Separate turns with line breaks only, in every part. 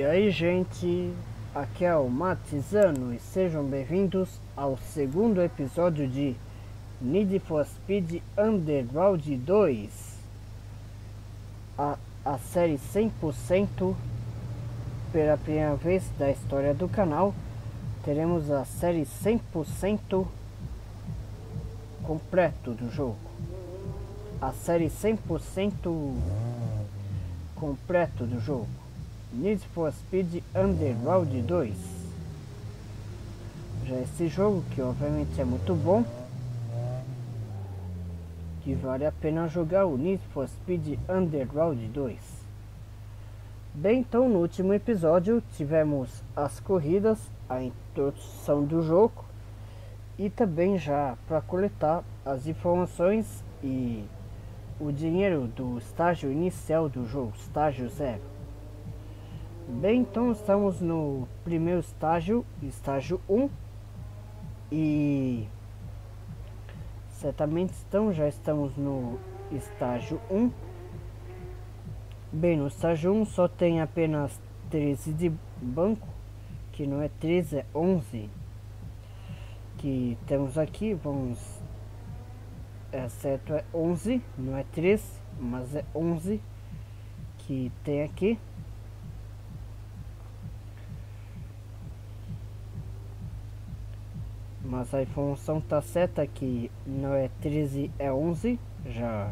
E aí, gente, aqui é o Matizano e sejam bem-vindos ao segundo episódio de Need for Speed Underground 2, a série 100%. Pela primeira vez da história do canal, teremos a série 100% completo do jogo. A série 100% completo do jogo. Need for Speed Underground 2. Já esse jogo, que obviamente é muito bom, que vale a pena jogar o Need for Speed Underground 2. Bem, então no último episódio tivemos as corridas, a introdução do jogo e também já para coletar as informações e o dinheiro do estágio inicial do jogo, estágio 0. Bem, então estamos no primeiro estágio, estágio 1, e certamente então já estamos no estágio 1. Bem, no estágio 1 só tem apenas 13 de banco, que não é 13, é 11 que temos aqui. Vamos, certo, é 11, não é 13, mas é 11 que tem aqui. Mas a informação tá certa que não é 13, é 11, já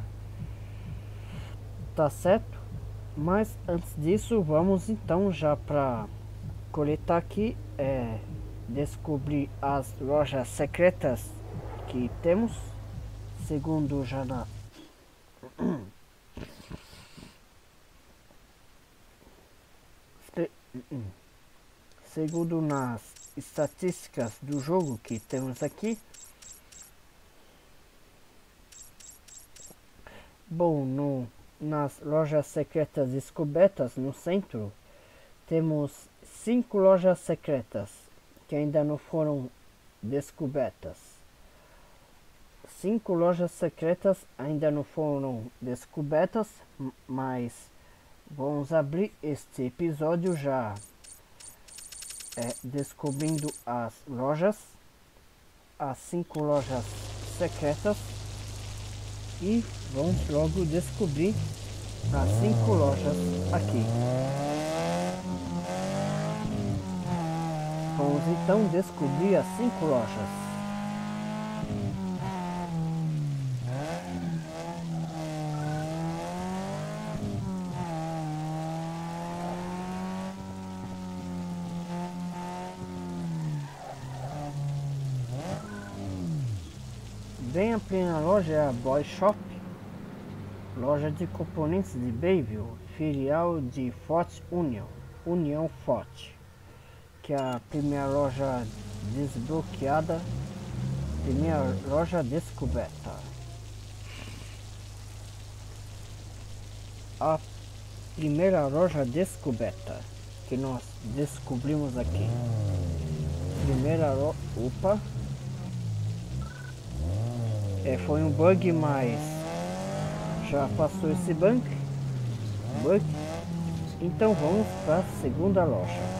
tá certo. Mas antes disso, vamos então já para coletar aqui, descobrir as lojas secretas que temos, segundo já na segundo nas estatísticas do jogo que temos aqui. Bom, nas lojas secretas descobertas no centro, temos 5 lojas secretas que ainda não foram descobertas. 5 lojas secretas ainda não foram descobertas, mas vamos abrir este episódio já descobrindo as 5 lojas secretas, e vamos logo descobrir as 5 lojas aqui. Vamos então descobrir as 5 lojas. Bem, a primeira loja é a Boy Shop, loja de componentes de Bayville, filial de Ford União Ford, que é a primeira loja desbloqueada, primeira loja descoberta. A primeira loja descoberta que nós descobrimos aqui. Opa! Foi um bug, mas já passou esse bug. Então vamos para a segunda loja.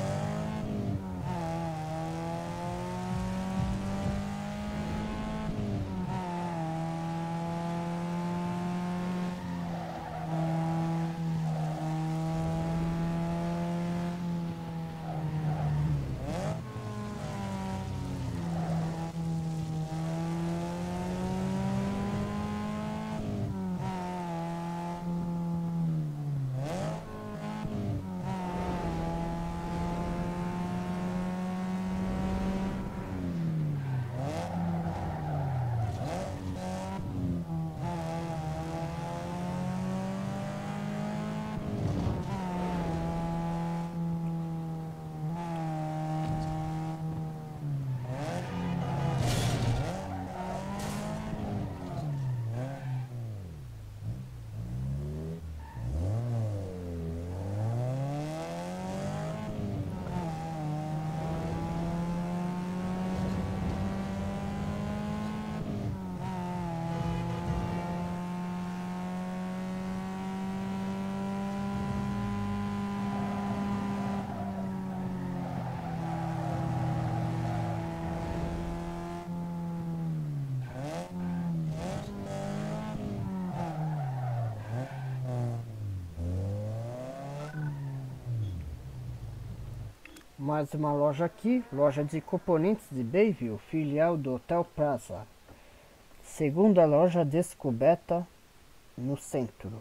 Mais uma loja aqui, loja de componentes de Bayview, filial do Hotel Plaza. Segunda loja descoberta no centro.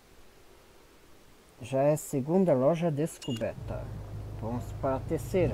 Já é segunda loja descoberta. Vamos para a terceira.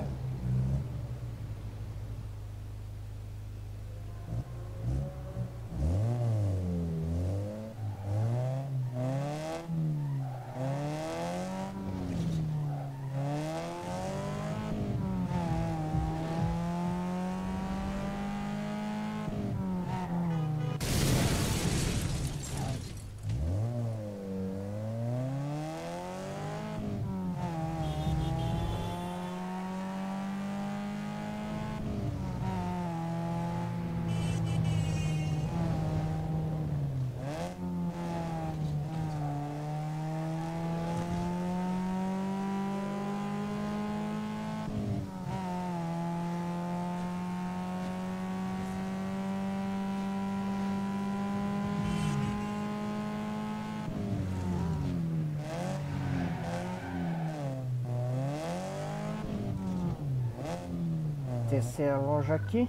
Terceira loja aqui,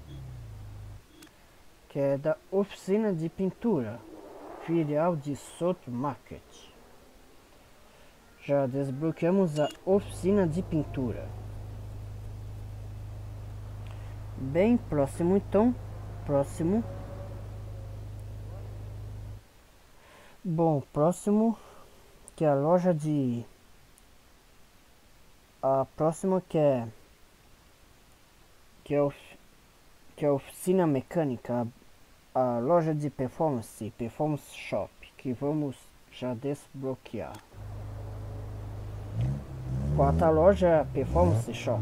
que é da oficina de pintura, filial de South Market. Já desbloqueamos a oficina de pintura. Bem próximo então, próximo. Bom, próximo que é a loja de... A próxima que é a oficina mecânica, a loja de performance shop, que vamos já desbloquear. Quarta loja é a performance shop.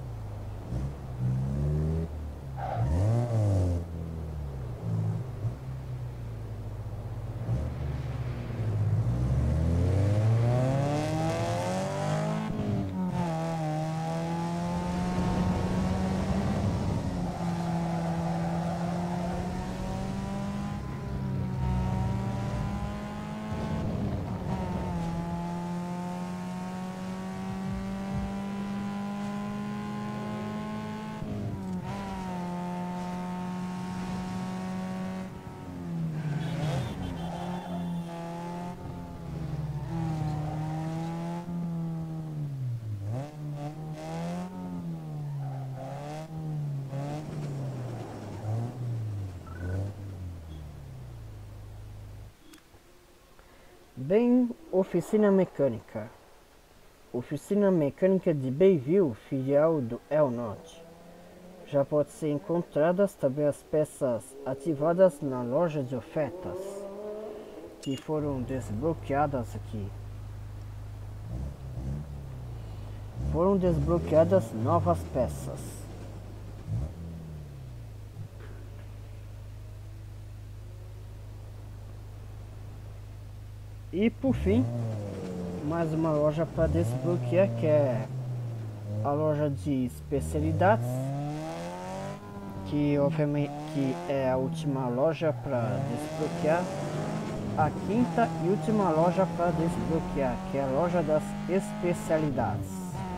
Bem, oficina mecânica. Oficina mecânica de Bayview, filial do El Norte. Já pode ser encontradas também as peças ativadas na loja de ofertas, que foram desbloqueadas aqui. Foram desbloqueadas novas peças. E por fim, mais uma loja para desbloquear, que é a loja de especialidades, que obviamente que é a última loja para desbloquear. A quinta e última loja para desbloquear, que é a loja das especialidades.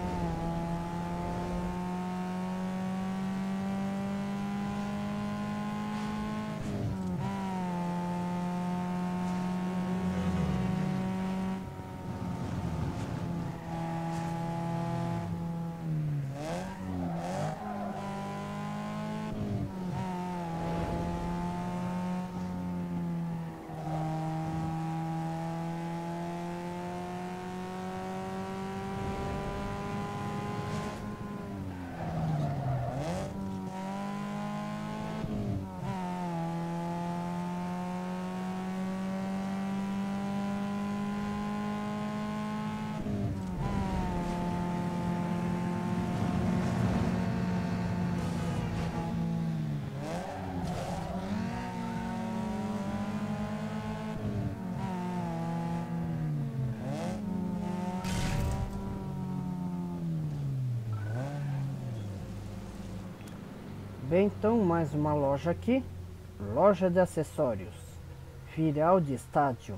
Bem, então mais uma loja aqui, loja de acessórios, filial de Stadium,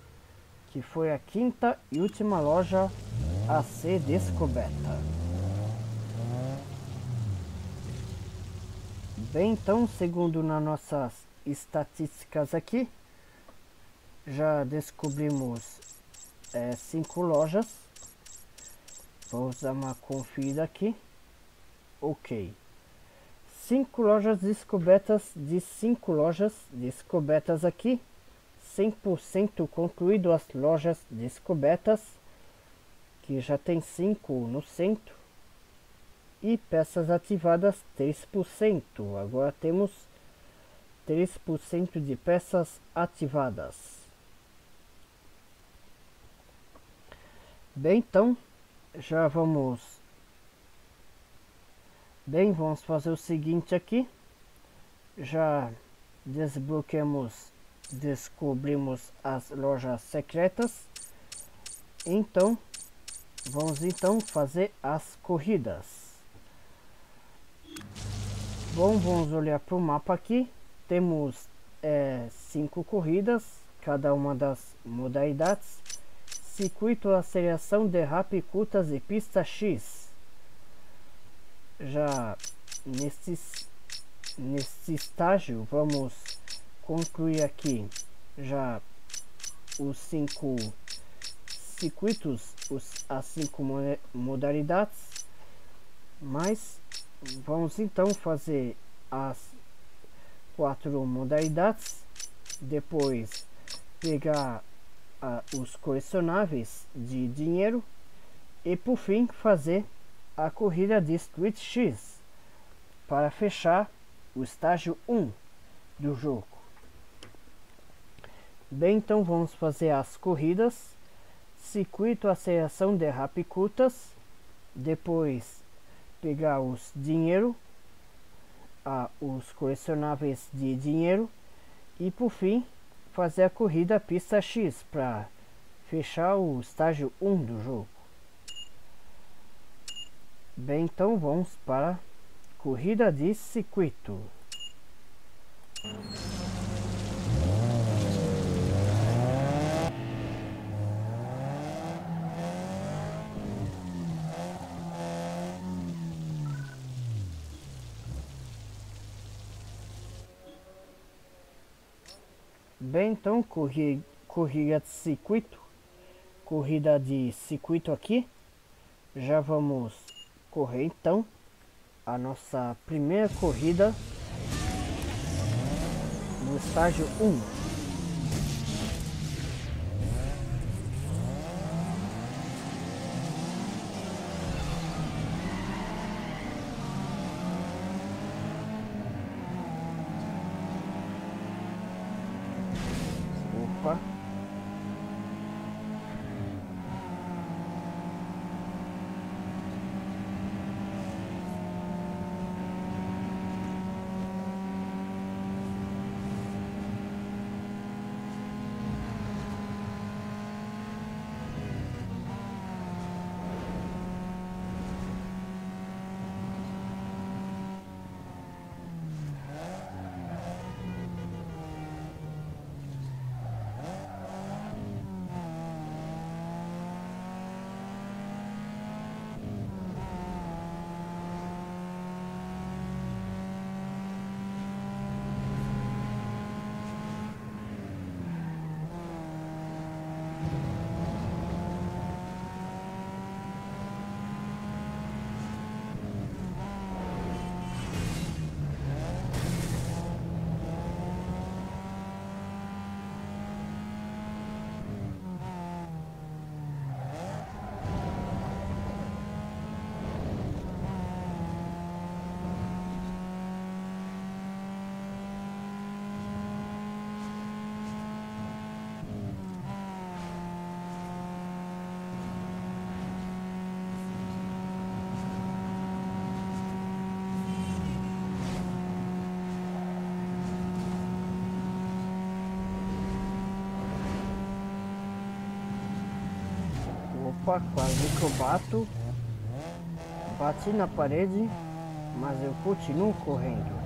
que foi a quinta e última loja a ser descoberta. Bem, então, segundo nas nossas estatísticas aqui, já descobrimos 5 lojas. Vamos dar uma conferida aqui. Ok. 5 lojas descobertas, de 5 lojas descobertas aqui. 100% concluído as lojas descobertas, que já tem 5 no centro. E peças ativadas 3%. Agora temos 3% de peças ativadas. Bem, então já vamos fazer o seguinte aqui. Já descobrimos as lojas secretas. Então vamos fazer as corridas. Bom, vamos olhar para o mapa aqui. Temos 5 corridas, cada uma das modalidades: circuito, aceleração, derrape, curtas e pista X. Já nesse estágio vamos concluir aqui já os 5 circuitos, as 5 modalidades, mas vamos então fazer as 4 modalidades, depois pegar os colecionáveis de dinheiro e por fim fazer a corrida de Street X para fechar o estágio 1 do jogo. Bem, então vamos fazer as corridas: circuito, aceleração, derrape, curtas, depois pegar os dinheiro, os colecionáveis de dinheiro e por fim fazer a corrida pista X para fechar o estágio 1 do jogo. Bem, então vamos para corrida de circuito. Bem, então corrida de circuito. Corrida de circuito aqui. Já vamos correr então a nossa primeira corrida no estágio 1. Opa. Opa, quase que eu bati na parede, mas eu continuo correndo.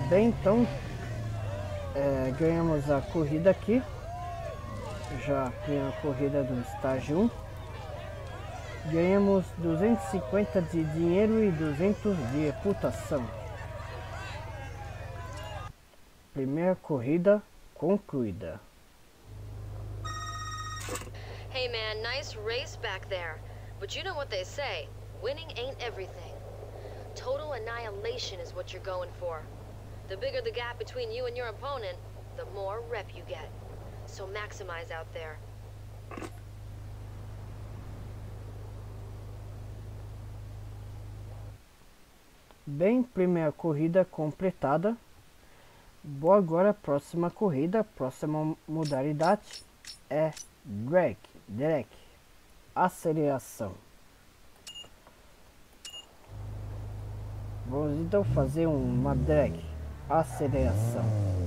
Bem, então ganhamos a corrida aqui. Já ganhamos a corrida do estágio 1. Ganhamos 250 de dinheiro e 200 de reputação. Primeira corrida concluída.
Hey man, nice race back there. But you know what they say, winning ain't everything. Total annihilation is what you're going for. The bigger the gap between you and your opponent, the more rep you get. So maximize out there.
Bem, primeira corrida completada. Bom, agora a próxima corrida, a próxima modalidade é drag, aceleração. Vamos então fazer uma drag, aceleração.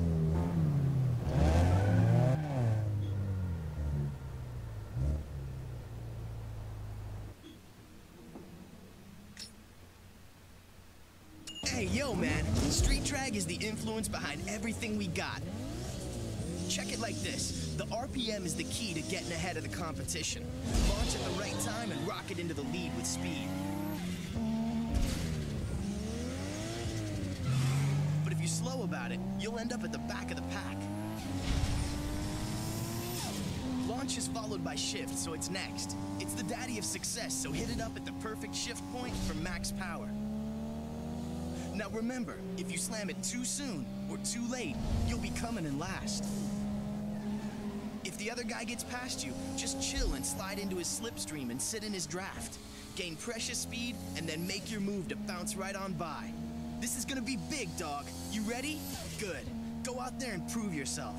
Hey, yo, man. Street drag is the influence behind everything we got. Check it like this. The RPM is the key to getting ahead of the competition. Launch at the right time and rocket into the lead with speed. But if you're slow about it, you'll end up at the back of the pack. Launch is followed by shift, so it's next. It's the daddy of success, so hit it up at the perfect shift point for max power. Now remember, if you slam it too soon or too late, you'll be coming in last. If the other guy gets past you, just chill and slide into his slipstream and sit in his draft. Gain precious speed and then make your move to bounce right on by. This is gonna be big, dog. You ready? Good. Go out there and prove yourself.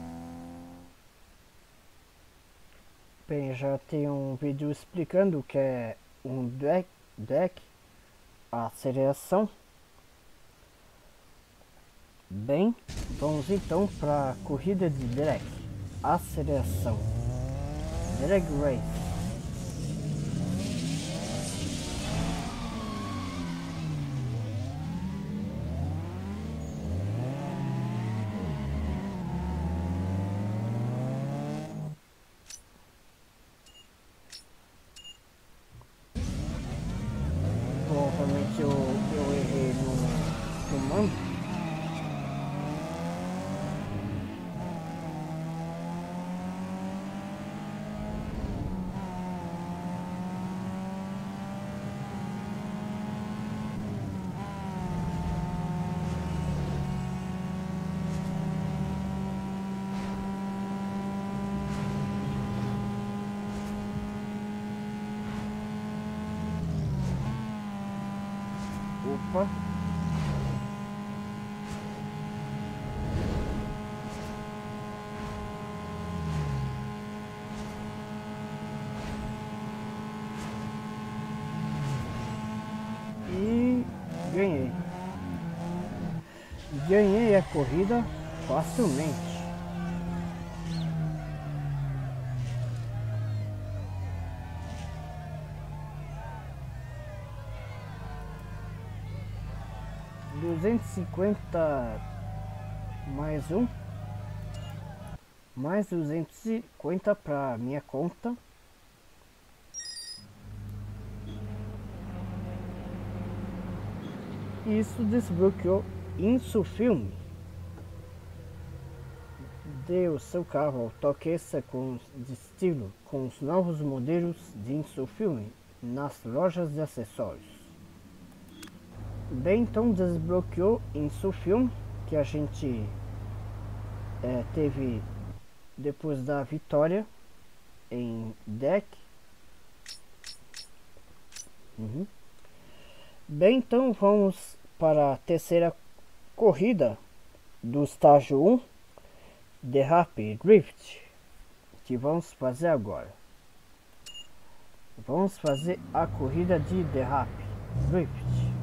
Bem, já tem um vídeo explicando o que é um drag, a aceleração. Bem, vamos então para a corrida de drag, aceleração, drag race. Provavelmente eu errei no comando. Opa. E ganhei. Ganhei a corrida facilmente. $250 mais 250 para minha conta. Isso desbloqueou Insufilme. Dê o seu carro ao toque-essa de estilo com os novos modelos de Insufilme nas lojas de acessórios. Bem, então desbloqueou Insufilme, que a gente teve depois da vitória em deck. Bem, então vamos para a terceira corrida do estágio 1, Derrape Drift, que vamos fazer agora. Vamos fazer a corrida de Derrape Drift.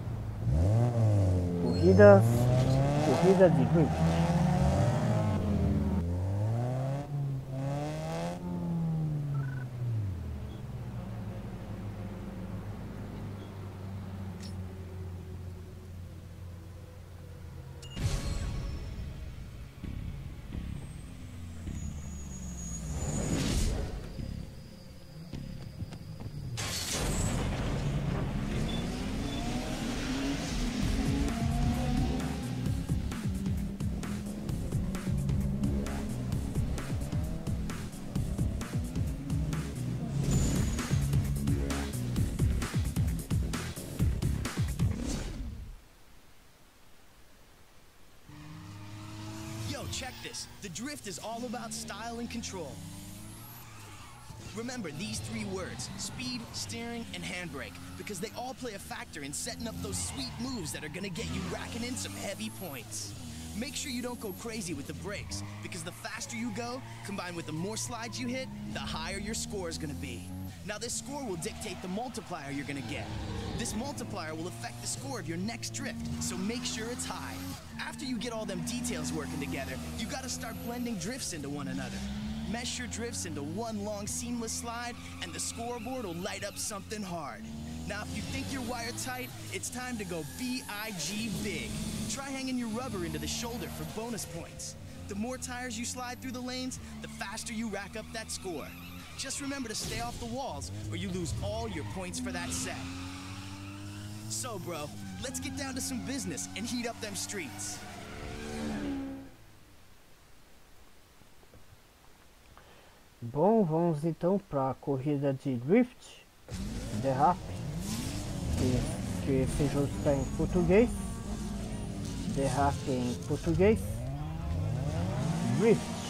Corrida de drift.
this. The drift is all about style and control. Remember these 3 words: speed, steering, and handbrake, because they all play a factor in setting up those sweet moves that are gonna get you racking in some heavy points. Make sure you don't go crazy with the brakes, because the faster you go, combined with the more slides you hit, the higher your score is gonna be. Now this score will dictate the multiplier you're gonna get. This multiplier will affect the score of your next drift, so make sure it's high. After you get all them details working together, you gotta start blending drifts into one another. Mesh your drifts into one long seamless slide, and the scoreboard will light up something hard. Now if you think you're wired-tight, it's time to go B-I-G big. Try hanging your rubber into the shoulder for bonus points. The more tires you slide through the lanes, the faster you rack up that score. Just remember to stay off the walls, or you lose all your points for that set. So bro, let's get down to some business and heat up them streets.
Bom, vamos então para a corrida de drift, derrape, que esse jogo está em português, derrape em português, drift.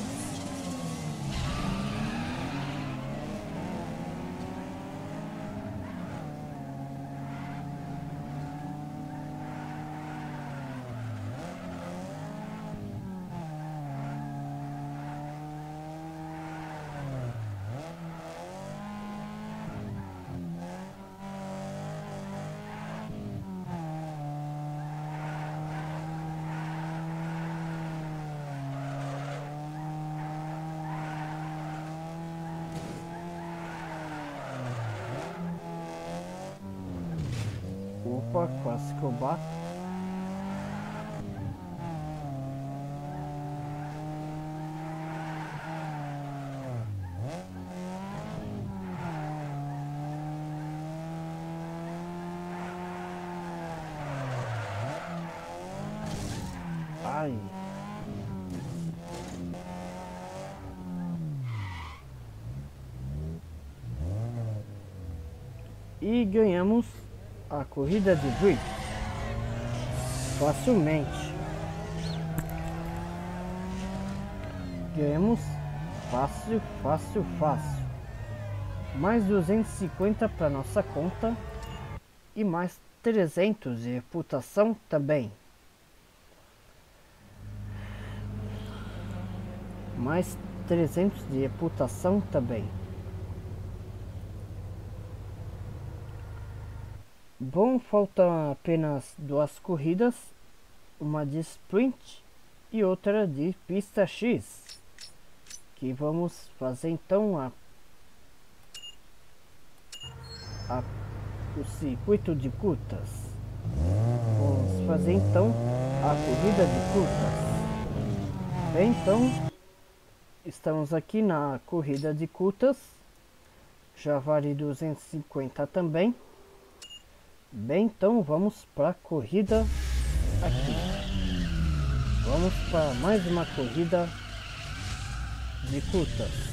Opa, quase que eu bato. Ai. E ganhamos a corrida de drift facilmente. Ganhamos fácil, fácil, fácil. Mais 250 para nossa conta e mais 300 de reputação também. Mais 300 de reputação também. Bom, faltam apenas 2 corridas, uma de sprint e outra de pista X, que vamos fazer então o circuito de curtas. Vamos fazer então a corrida de curtas. Bem, então estamos aqui na corrida de curtas, já vale 250 também. Bem, então vamos para a corrida aqui. Vamos para mais uma corrida de curtas.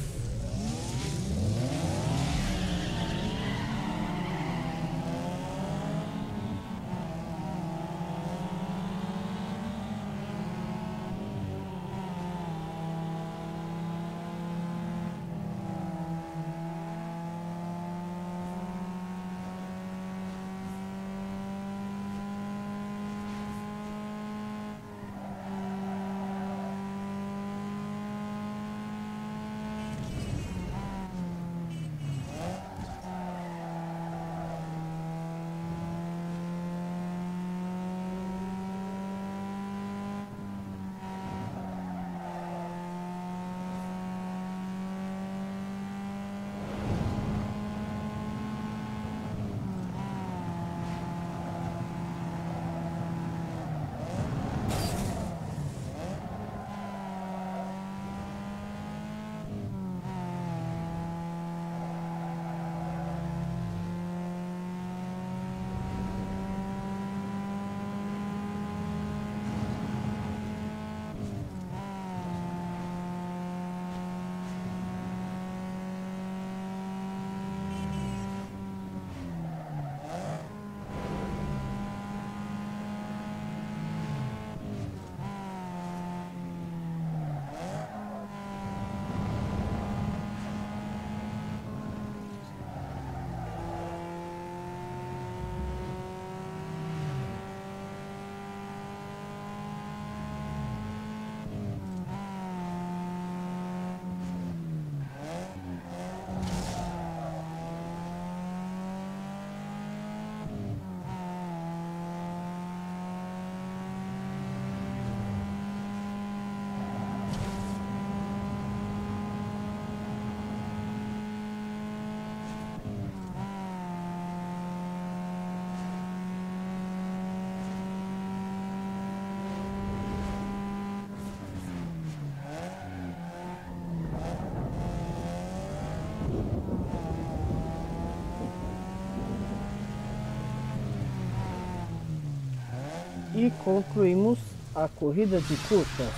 E concluímos a corrida de curtas.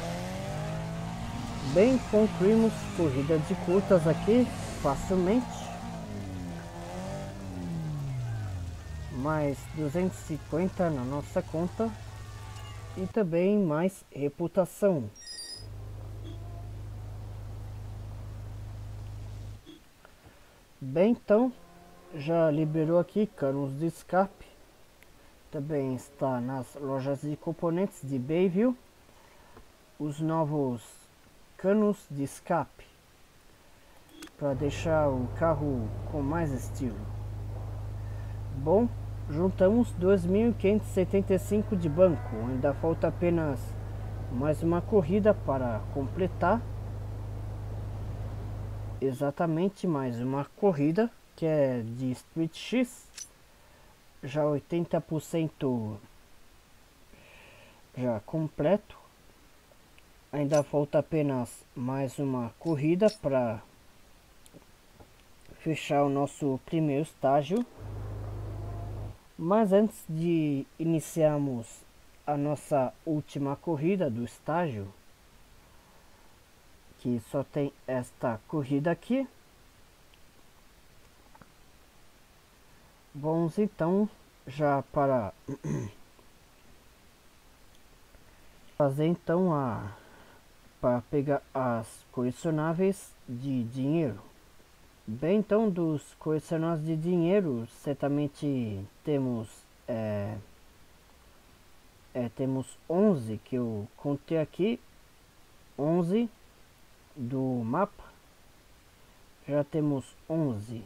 Bem, concluímos corrida de curtas aqui facilmente. Mais 250 na nossa conta. E também mais reputação. Bem, então já liberou aqui canos de escape. Também está nas lojas de componentes de Bayville os novos canos de escape para deixar o carro com mais estilo. Bom, juntamos 2.575 de banco. Ainda falta apenas mais uma corrida para completar. Exatamente, mais uma corrida que é de Street X. Já 80% já completo. Ainda falta apenas mais uma corrida para fechar o nosso primeiro estágio. Mas antes de iniciarmos a nossa última corrida do estágio, que só tem esta corrida aqui, vamos então já para fazer então para pegar as colecionáveis de dinheiro. Bem, então dos colecionáveis de dinheiro certamente temos temos 11 que eu contei aqui, 11 do mapa. Já temos 11.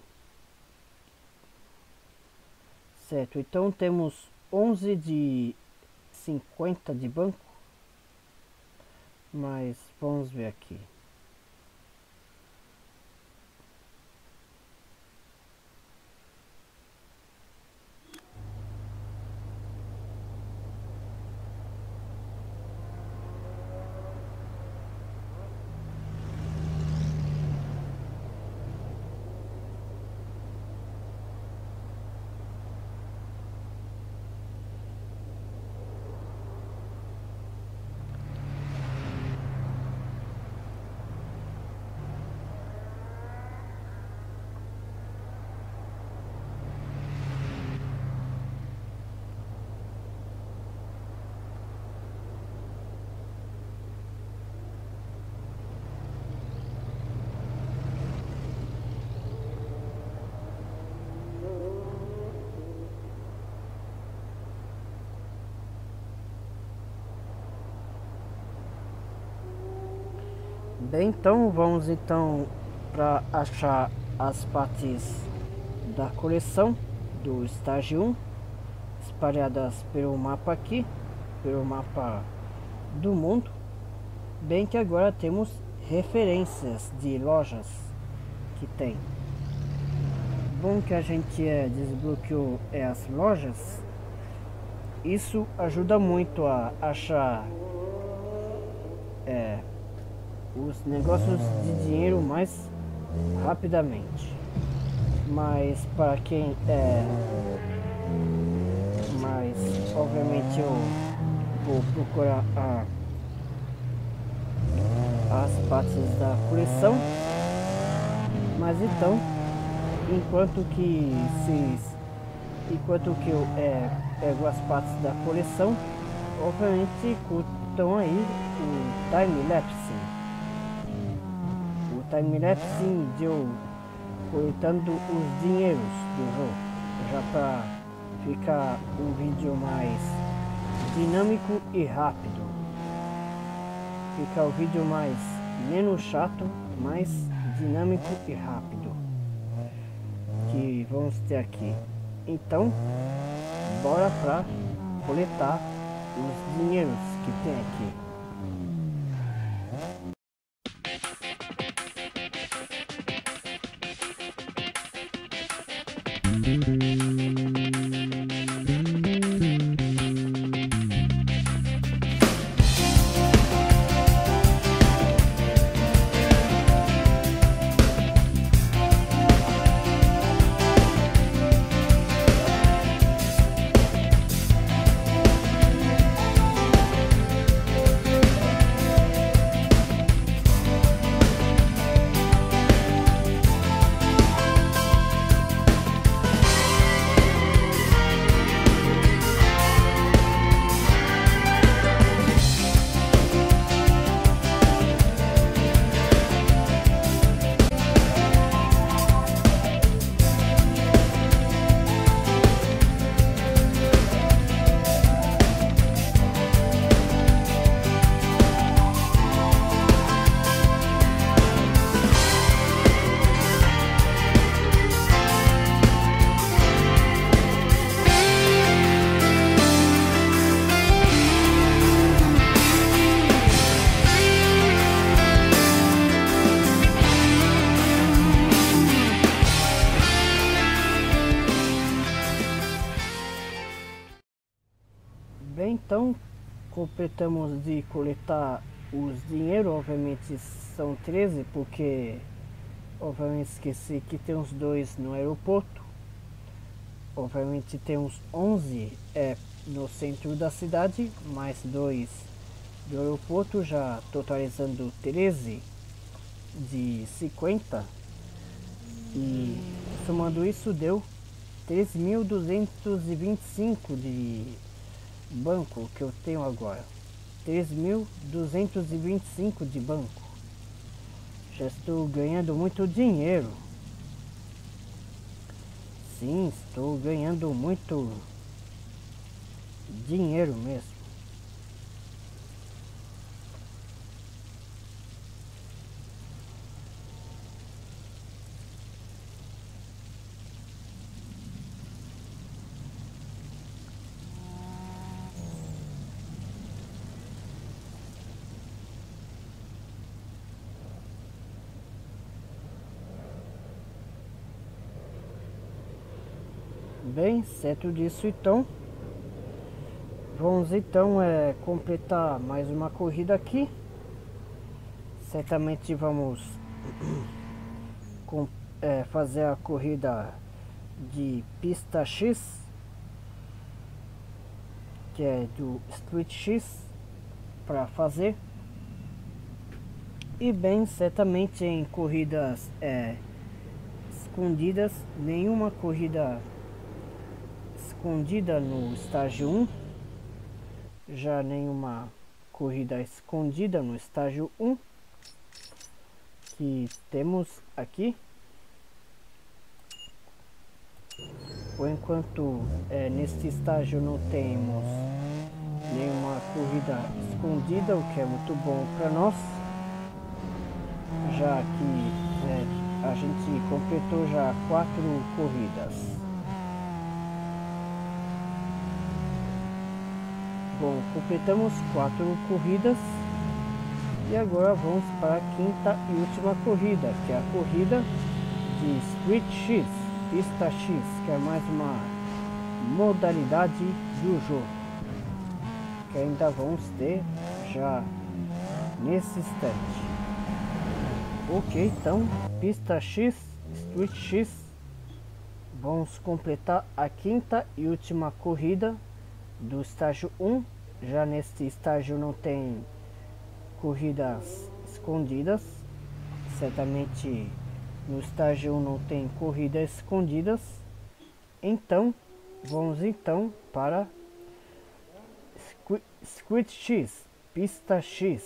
Certo, então temos 11 de 50 de banco, mas vamos ver aqui. Bem, então vamos então para achar as partes da coleção do estágio 1 espalhadas pelo mapa aqui, pelo mapa do mundo. Bem que agora temos referências de lojas que tem. Bom que a gente desbloqueou as lojas. Isso ajuda muito a achar os negócios de dinheiro mais rapidamente. Mas para quem mas obviamente eu vou procurar as partes da coleção. Mas então, enquanto que eu pego as partes da coleção, obviamente curtam aí o time-lapse. O time-lapse de eu coletando os dinheiros do jogo, já para ficar um vídeo mais dinâmico e rápido. Ficar o vídeo menos chato, mais dinâmico e rápido que vamos ter aqui. Então, bora para coletar os dinheiros que tem aqui. Bem, então completamos de coletar os dinheiro. Obviamente são 13, porque obviamente esqueci que tem uns 2 no aeroporto. Obviamente tem uns 11 no centro da cidade, mais 2 do aeroporto, já totalizando 13 de 50. E somando isso deu 3.225 de banco que eu tenho agora. 3.225 de banco. Já estou ganhando muito dinheiro. Sim, estou ganhando muito dinheiro mesmo. Bem, certo disso, então vamos então completar mais uma corrida aqui. Certamente vamos fazer a corrida de pista X, que é do Street X, para fazer. E bem, certamente em corridas escondidas, nenhuma corrida escondida no estágio 1, já nenhuma corrida escondida no estágio 1 que temos aqui. Por enquanto, neste estágio não temos nenhuma corrida escondida, o que é muito bom para nós, já que a gente completou já 4 corridas. Bom, completamos 4 corridas e agora vamos para a 5ª e última corrida, que é a corrida de Street X, pista X, que é mais uma modalidade do jogo, que ainda vamos ter já nesse instante. Ok, então, pista X, Street X, vamos completar a 5ª e última corrida do estágio 1. Já neste estágio não tem corridas escondidas, certamente no estágio 1 não tem corridas escondidas. Então vamos então para Street X, pista X.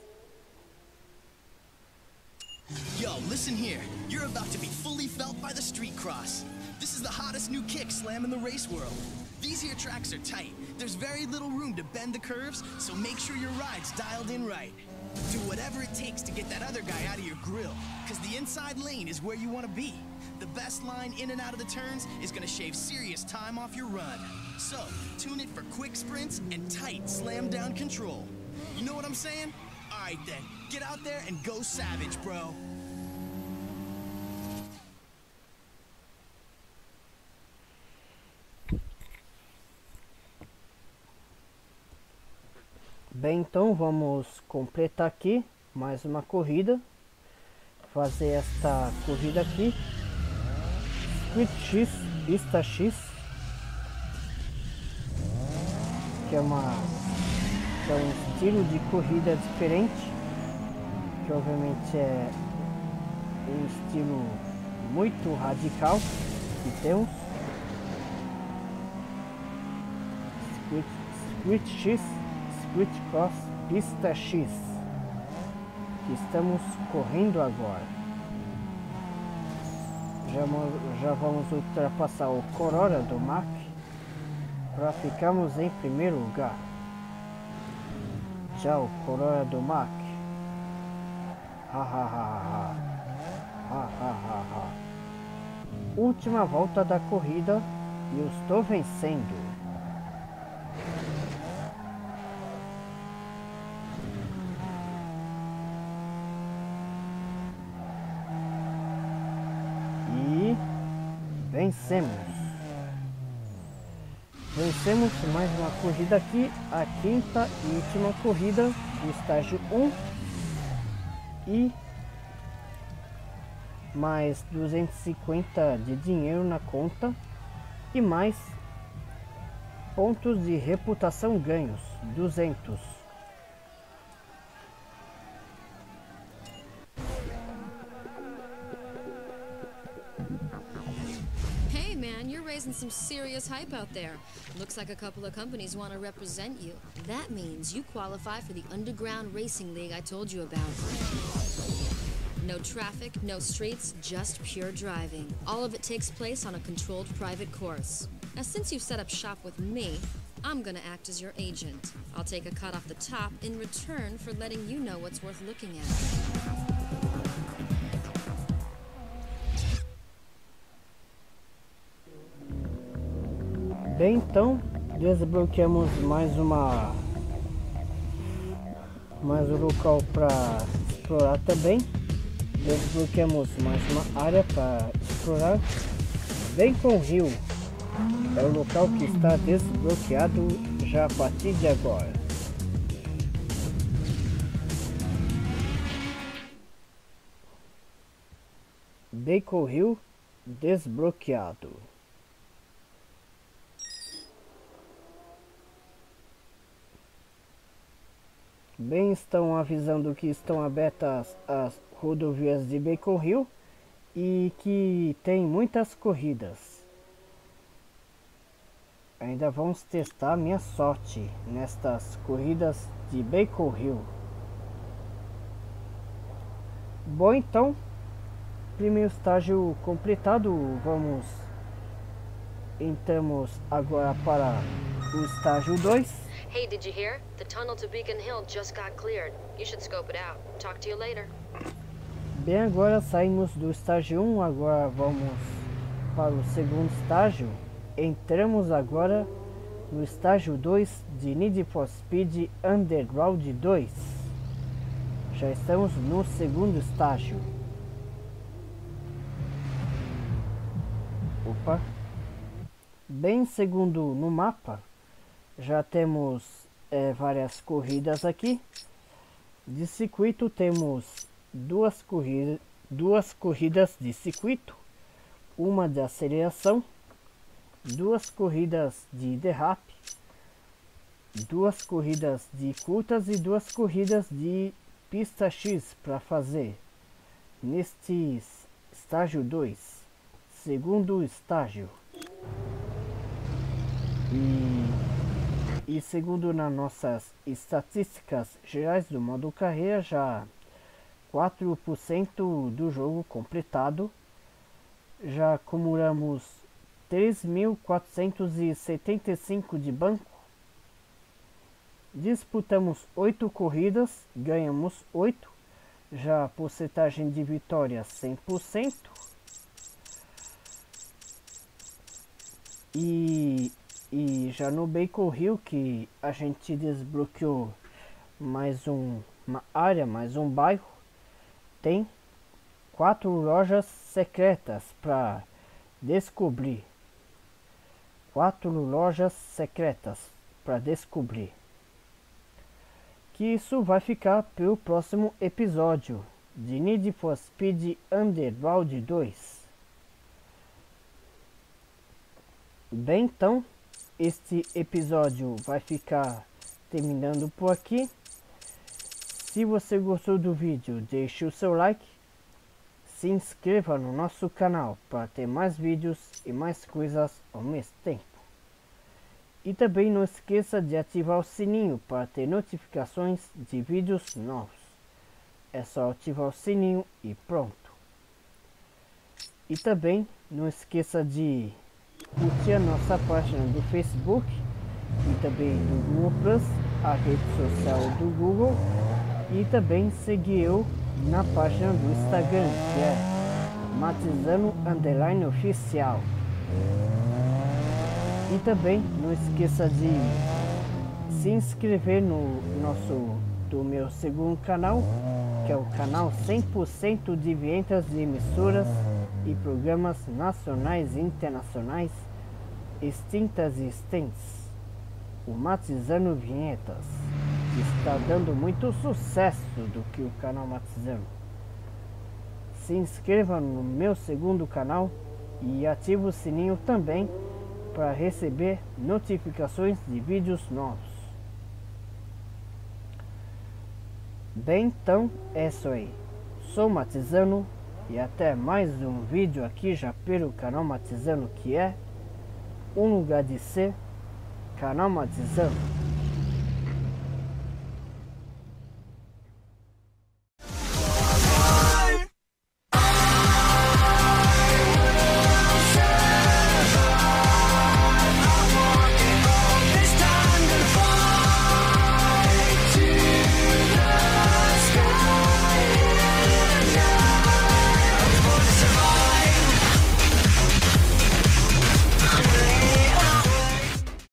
Yo, listen here. You're about to be fully felt by the street cross. This is the hottest new kick slam in the race world. These here tracks are tight. There's very little room to bend the curves, so make sure your ride's dialed in right. Do whatever it takes to get that other guy out of your grill, because the inside lane is where you want to be. The best line in and out of the turns is going to shave serious time off your run. So, tune it for quick sprints and tight slam down control. You know what I'm saying? Alright then, get out there and go savage, bro.
Bem, então vamos completar aqui mais uma corrida, fazer esta corrida aqui, Street X, pista X, que é um estilo de corrida diferente, que obviamente é um estilo muito radical que temos. Street X, Street Cross, pista X, que estamos correndo agora. Já vamos ultrapassar o Corolla do Mac para ficarmos em primeiro lugar. Tchau, Corolla do Mac. Ha ha ha ha. Ha ha ha ha. Última volta da corrida e eu estou vencendo. Vencemos. Vencemos mais uma corrida aqui, a quinta e última corrida do estágio 1. E mais 250 de dinheiro na conta e mais pontos de reputação ganhos, 200.
Hey man, you're raising some serious hype out there. Looks like a couple of companies want to represent you. That means you qualify for the underground racing league I told you about. No traffic, no streets, just pure driving. All of it takes place on a controlled private course. Now since you've set up shop with me, I'm gonna act as your agent. I'll take a cut off the top in return for letting you know what's worth looking at.
Bem, então desbloqueamos mais um local para explorar também. Desbloqueamos mais uma área para explorar. Bacon Hill é o local que está desbloqueado já a partir de agora. Bacon Hill desbloqueado. Bem, estão avisando que estão abertas as rodovias de Bacon Hill e que tem muitas corridas. Ainda vamos testar minha sorte nestas corridas de Bacon Hill. Bom, então, primeiro estágio completado. Entramos agora para o estágio 2.
Hey, did you hear? The tunnel to Beacon Hill just got cleared. You should scope it out. Talk to you later.
Bem, agora saímos do estágio 1, agora vamos para o segundo estágio. Entramos agora no estágio 2 de Need for Speed Underground 2. Já estamos no segundo estágio. Opa! Bem, segundo no mapa, já temos várias corridas aqui. De circuito temos duas corridas de circuito, uma de aceleração, duas corridas de derrape, duas corridas de curtas e duas corridas de pista X para fazer neste estágio 2, segundo estágio. E segundo nas nossas estatísticas gerais do modo carreira, já 4% do jogo completado. Já acumulamos 3.475 de banco. Disputamos 8 corridas, ganhamos 8. Já a porcentagem de vitória 100%. E já no Bacon Hill, que a gente desbloqueou mais uma área, mais um bairro, tem 4 lojas secretas para descobrir. 4 lojas secretas para descobrir. Que isso vai ficar para o próximo episódio de Need for Speed Underground 2. Bem, então, este episódio vai ficar terminando por aqui. Se você gostou do vídeo, deixe o seu like. Se inscreva no nosso canal para ter mais vídeos e mais coisas ao mesmo tempo. E também não esqueça de ativar o sininho para ter notificações de vídeos novos. É só ativar o sininho e pronto. E também não esqueça de curtir a nossa página do Facebook e também do Google Plus, a rede social do Google, e também seguir eu na página do Instagram, que é Matizano_oficial. E também não esqueça de se inscrever no meu segundo canal, que é o canal 100% de vinhetas de emissoras e programas nacionais e internacionais extintas e extens, o Matizano Vinhetas está dando muito sucesso do que o canal Matizano. Se inscreva no meu segundo canal e ative o sininho também para receber notificações de vídeos novos. Bem, então é isso aí. Sou Matizano e até mais um vídeo aqui já pelo canal Matizano, que é um lugar de ser, canal Matizano.